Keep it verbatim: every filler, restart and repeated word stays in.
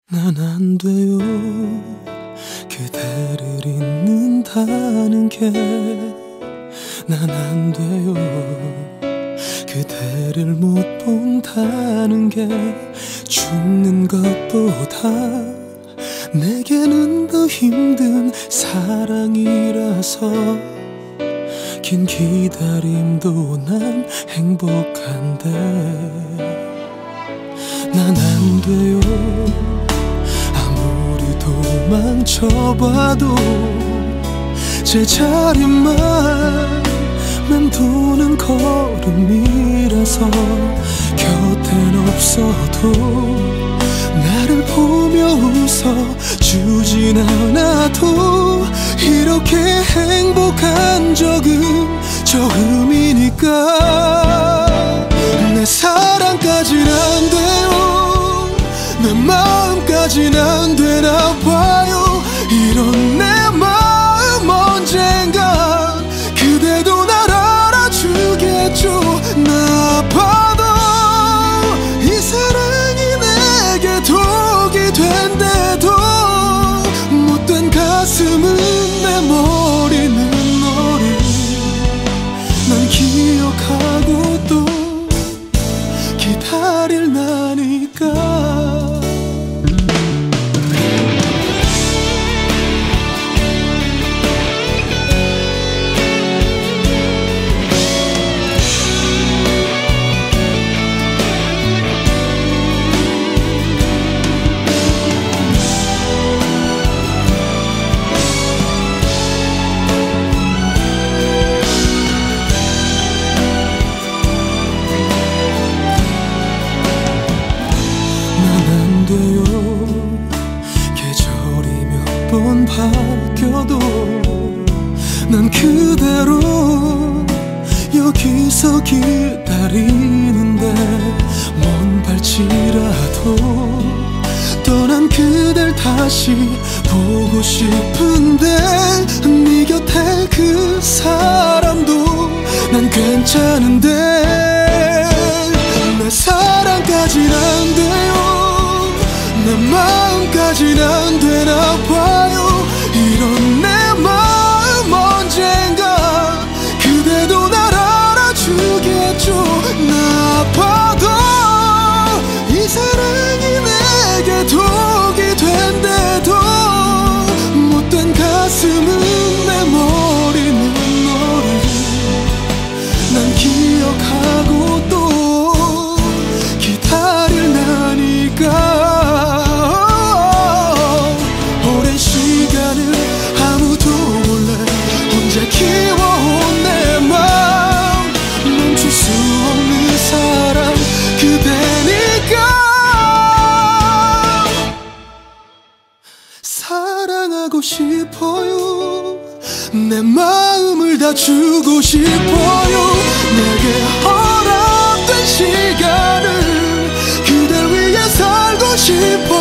난 안 돼요 그대를 잊는다는 게. 난 안 돼요 그대를 못 본다는 게. 죽는 것보다 내게는 더 힘든 사랑이라서 긴 기다림도 난 행복한데. 난 안 돼요 아무리 도망쳐봐도 제자리만 맴도는 걸음이라서. 곁엔 없어도 나를 보며 웃어주진 않아도 이렇게 행복한 적은 처음이니까. 내 사랑까진 안 돼요 내 마음까진 안 되나 봐요. 이런 내 마음 언젠가 그대도 날 알아주겠죠. 나 아파도 이 사랑이 내게 독이 된대도 못된 가슴은 내 머리는 너를 난 기억하고 또 기다릴 나니까. 계절이 몇 번 바뀌어도 난 그대로 여기서 기다리는데. 먼 발치라도 떠난 그댈 다시 보고 싶은데. 네 곁에 그 사람도 난 괜찮은데. 내 사랑까진 안 돼요 내 마음까진 안 되나 봐요. 이런 내 마음 언젠가 그대도 날 알아주겠죠. 나 아파도 이 사랑이 내게 독이 된대도 못된 가슴은 내 머리는 너를 난 기억하고 또 기다릴 나니까. 키워온 내 맘 멈출 수 없는 사랑 그대니까. 사랑하고 싶어요 내 마음을 다 주고 싶어요. 내게 허락된 시간을 그댈 위해 살고 싶어.